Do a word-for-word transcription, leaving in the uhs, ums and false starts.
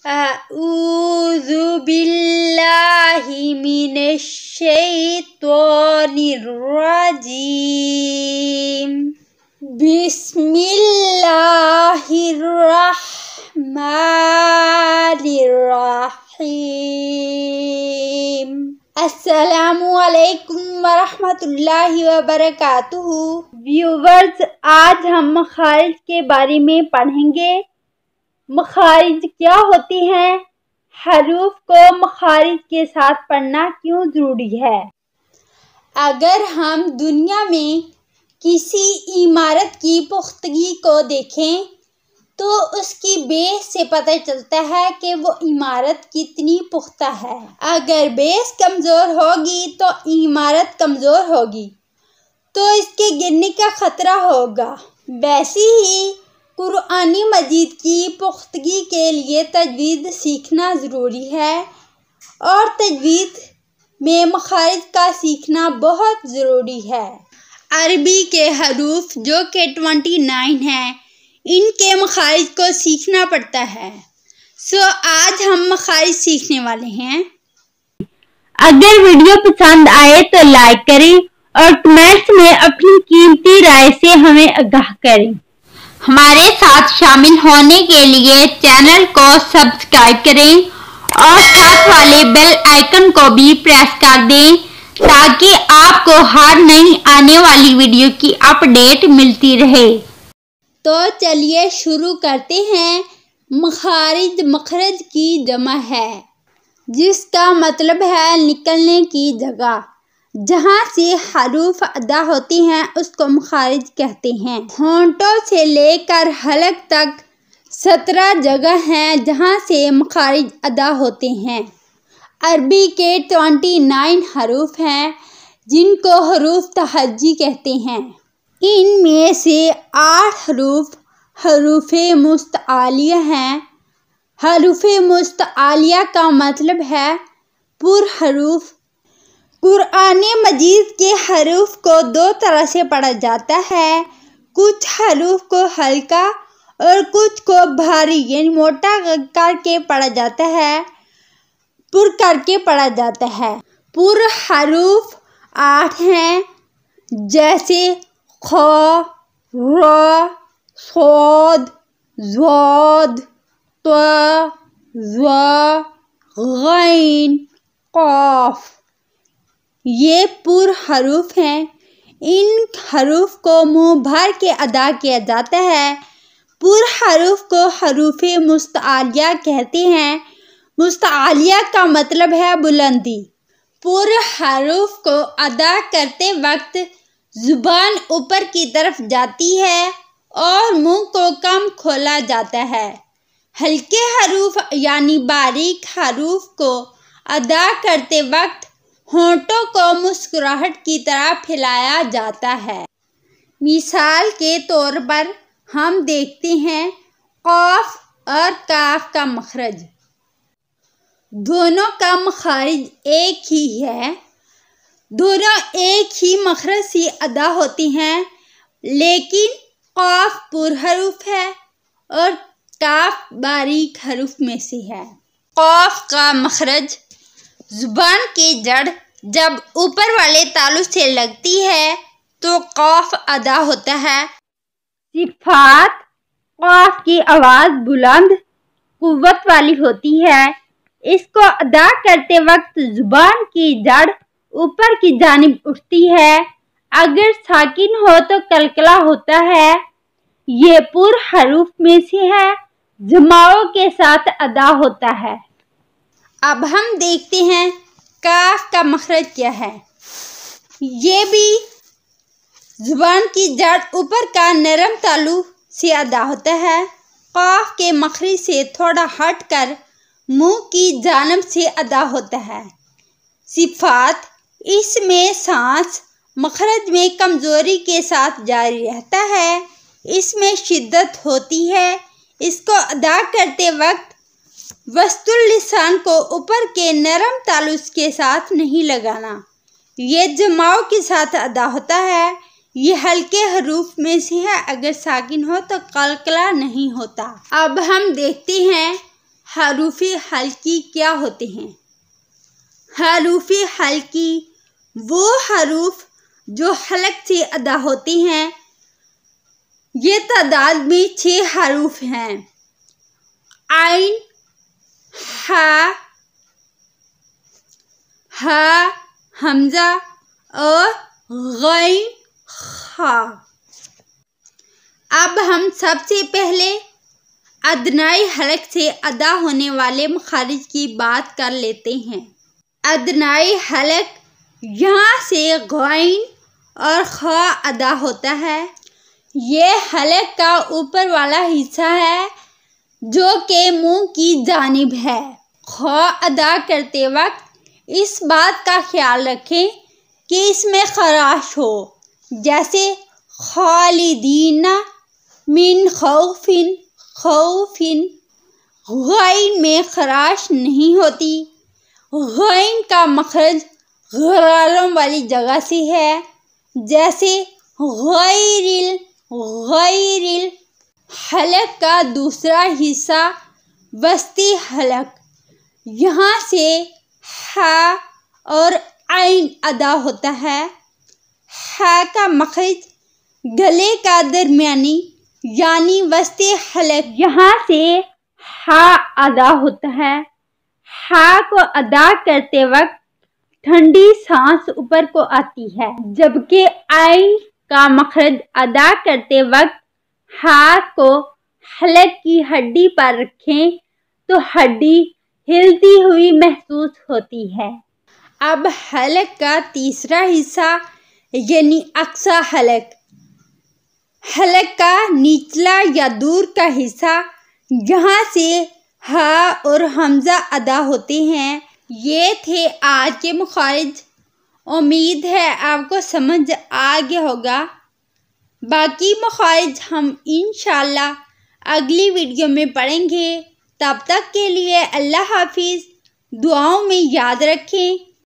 اعوذ باللہ من الشیطان الرجیم بسم اللہ الرحمن الرحیم السلام علیکم ورحمۃ اللہ وبرکاتہ۔ ویورز، آج ہم مخارج کے بارے میں پڑھیں گے۔ مخارج کیا ہوتی ہیں؟ حروف کو مخارج کے ساتھ پڑھنا کیوں ضروری ہے؟ اگر ہم دنیا میں کسی عمارت کی پختگی کو دیکھیں تو اس کی بیس سے پتہ چلتا ہے کہ وہ عمارت کتنی پختہ ہے۔ اگر بیس کمزور ہوگی تو عمارت کمزور ہوگی تو اس کے گرنے کا خطرہ ہوگا۔ ویسے ہی قرآن مجید کی پختگی کے لیے تجوید سیکھنا ضروری ہے اور تجوید میں مخارج کا سیکھنا بہت ضروری ہے۔ عربی کے حروف جو کہ ٹوینٹی نائن ہیں، ان کے مخارج کو سیکھنا پڑتا ہے۔ سو آج ہم مخارج سیکھنے والے ہیں۔ اگر ویڈیو پسند آئے تو لائک کریں اور کمنٹس میں اپنی قیمتی رائے سے ہمیں آگاہ کریں۔ ہمارے ساتھ شامل ہونے کے لیے چینل کو سبسکرائب کریں اور ساتھ والے بیل آئیکن کو بھی پریس کر دیں تاکہ آپ کو ہر نئی آنے والی ویڈیو کی اپ ڈیٹ ملتی رہے۔ تو چلیے شروع کرتے ہیں۔ مخارج مخرج کی جمع ہے جس کا مطلب ہے نکلنے کی جگہ۔ جہاں سے حروف ادا ہوتی ہیں اس کو مخارج کہتے ہیں۔ ہونٹوں سے لے کر حلق تک سترہ جگہ ہیں جہاں سے مخارج ادا ہوتے ہیں۔ عربی کے ٹوینٹی نائن حروف ہیں جن کو حروف تہجی کہتے ہیں۔ ان میں سے آٹھ حروف حروف مستعلیہ ہیں۔ حروف مستعلیہ کا مطلب ہے پر حروف۔ قرآن مجید کے حروف کو دو طرح سے پڑھا جاتا ہے۔ کچھ حروف کو ہلکا اور کچھ کو بھاری یعنی موٹا کر کے پڑھا جاتا ہے پر کر کے پڑھا جاتا ہے۔ پر حروف آٹھ ہیں جیسے خ، ر، صاد، ضاد، ط، ظ، غین، قاف۔ یہ پر حروف ہیں۔ ان حروف کو منہ بھر کے ادا کیا جاتا ہے۔ پر حروف کو حروف مستعلیہ کہتے ہیں۔ مستعلیہ کا مطلب ہے بلندی۔ پر حروف کو ادا کرتے وقت زبان اوپر کی طرف جاتی ہے اور منہ کو کم کھولا جاتا ہے۔ ہلکے حروف یعنی باریک حروف کو ادا کرتے وقت ہونٹوں کو مسکراہٹ کی طرح پھیلایا جاتا ہے۔ مثال کے طور پر ہم دیکھتے ہیں قاف اور کاف کا مخرج۔ دونوں کا مخارج ایک ہی ہے۔ دونوں ایک ہی مخرج سے ادا ہوتی ہیں لیکن قاف پر حروف ہے اور کاف باریک حروف میں سے ہے۔ قاف کا مخرج زبان کی جڑ جب اوپر والے تالو سے لگتی ہے تو قاف ادا ہوتا ہے۔ صفات: قاف کی آواز بلند قوت والی ہوتی ہے۔ اس کو ادا کرتے وقت زبان کی جڑ اوپر کی جانب اٹھتی ہے۔ اگر ساکن ہو تو قلقلہ ہوتا ہے۔ یہ پر حروف میں سے ہے۔ جماؤں کے ساتھ ادا ہوتا ہے۔ اب ہم دیکھتے ہیں کاف کا مخرج کیا ہے۔ یہ بھی زبان کی جڑ اوپر کا نرم تالو سے ادا ہوتا ہے۔ قاف کے مخرج سے تھوڑا ہٹ کر منہ کی جانب سے ادا ہوتا ہے۔ صفات: اس میں سانس مخرج میں کمزوری کے ساتھ جاری رہتا ہے۔ اس میں شدت ہوتی ہے۔ اس کو ادا کرتے وقت وسط اللسان کو اوپر کے نرم تالو کے ساتھ نہیں لگانا۔ یہ جماؤں کے ساتھ ادا ہوتا ہے۔ یہ ہلکے حروف میں سے ہے۔ اگر ساکن ہو تو قلقلہ نہیں ہوتا۔ اب ہم دیکھتے ہیں حروف حلقی کیا ہوتے ہیں؟ حروف حلقی وہ حروف جو حلق سے ادا ہوتے ہیں۔ یہ تعداد میں چھ حروف ہیں: عین، ہا، ہا، حمزہ اور غین، خا۔ اب ہم سب سے پہلے ادنائی حلق سے ادا ہونے والے مخارج کی بات کر لیتے ہیں۔ ادنائی حلق یہاں سے غین اور خا ادا ہوتا ہے۔ یہ حلق کا اوپر والا حصہ ہے جو کہ منہ کی جانب ہے۔ خا ادا کرتے وقت اس بات کا خیال رکھیں کہ اس میں خراش ہو، جیسے خالدین من خوف، خوف۔ غین میں خراش نہیں ہوتی۔ غین کا مخرج غراروں والی جگہ سے ہے، جیسے غیر غیر۔ حلق کا دوسرا حصہ وسطی حلق، یہاں سے ہا اور عین ادا ہوتا ہے۔ ہا کا مخرج گلے کا درمیانی یعنی وسطی حلق، یہاں سے ہا ادا ہوتا ہے۔ ہا کو ادا کرتے وقت ٹھنڈی سانس اوپر کو آتی ہے، جبکہ عین کا مخرج ادا کرتے وقت ہاتھ کو حلق کی ہڈی پر رکھیں تو ہڈی ہلتی ہوئی محسوس ہوتی ہے۔ اب حلق کا تیسرا حصہ یعنی اقصی حلق، حلق کا نچلا یا دور کا حصہ، جہاں سے ہا اور حمزہ ادا ہوتے ہیں۔ یہ تھے آج کے مخارج۔ امید ہے آپ کو سمجھ آ گیا ہوگا۔ باقی مخارج ہم انشاءاللہ اگلی ویڈیو میں پڑھیں گے۔ تب تک کے لیے اللہ حافظ۔ دعاؤں میں یاد رکھیں۔